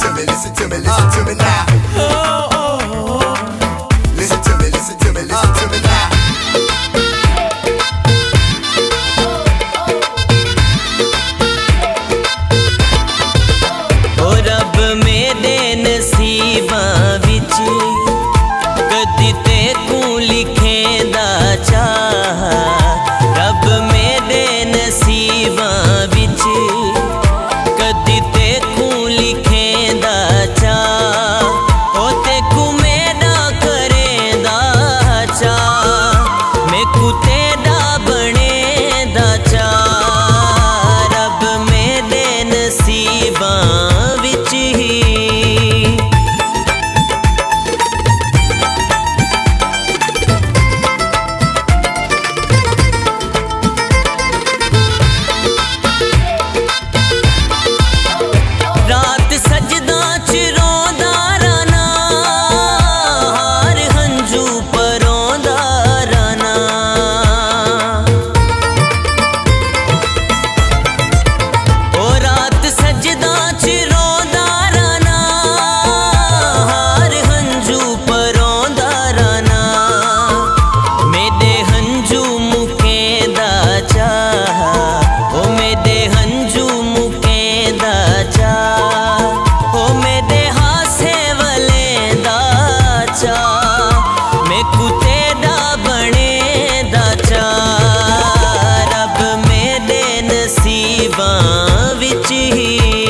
to me, listen to me, listen to me now. Listen to me, listen to me, listen to me now. ओ रब मेरे नसीबां विच कदी ते तू लिखेंदा चाह, रब मेरे नसीबां विच कदी ते तू लिखेंदा चाह, ओ ते कू मेरा करेंदा चाह, मैं कू तेरा बनेंदा चाह, रब मेरे नसीबां विच ही रात सजदा च रोंदा रहना, हार हंजू परोंदा रहना, ओ रात सजदा च रोंदा रहना, हार हंजू परोंदा रहना, मेरे हंजू मुकेंदा चाह, ओ मेरे हंजू मुकेंदा चाह, ओ मेरे हासे वलेंदा चाह, मैं कू तेरा बनेंदा चाह, रब मेरे नसीबां विच ही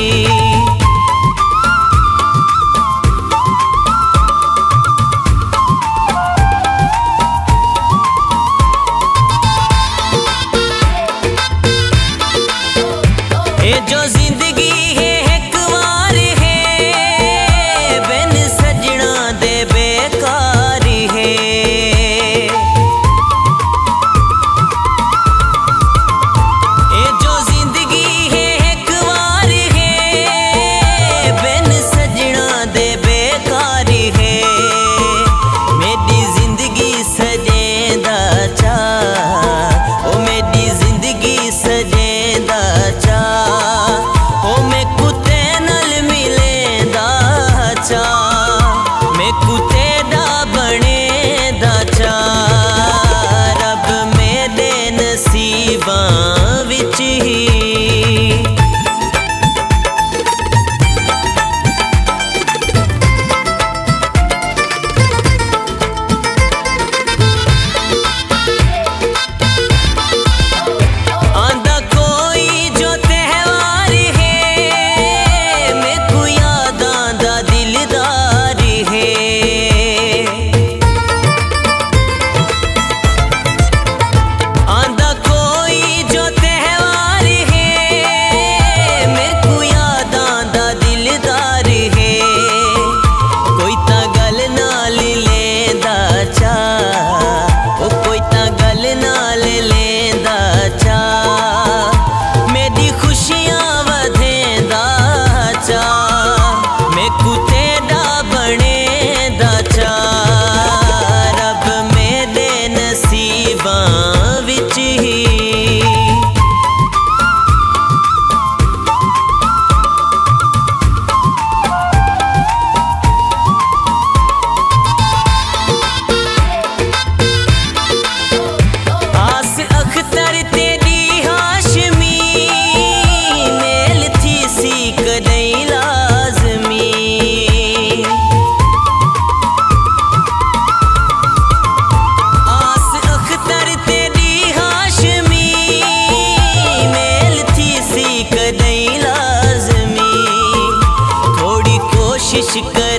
ए जो जिंदगी है एक बार है, बिन सजना दे बेकार है, ए जो जिंदगी है एक बार है, बिन सजना दे बेकार है, मेरी जिंदगी सजेंदा चाह, ओ मेरी जिंदगी सजेंदा चाह, ओ मैं कुत्ते नल मिलेंदा चाह, मैं कुत्ते दा बनेंदा चाह, रब मेरे नसीबां विच ही आंदा कोई जो त्योहार है, मैं को याद आंदा दिलदार है, आंदा कोई जो त्योहार है, मैं को याद आंदा दिलदार है, कोई ता गल नाल लेंदा चाह, ओ कोई ता गल नाल लेंदा चाह, मेरी खुशियां वधेंदा चाह, मैं कू तेरा बनेंदा चाह, रब मेरे नसीबां विच ही आस अख्तर तेरी हाशमी, मेल थी सी कदई लाज़मी, आस अख्तर तेरी हाशमी, मेल थी सी कदई लाज़मी, थोड़ी कोशिश कर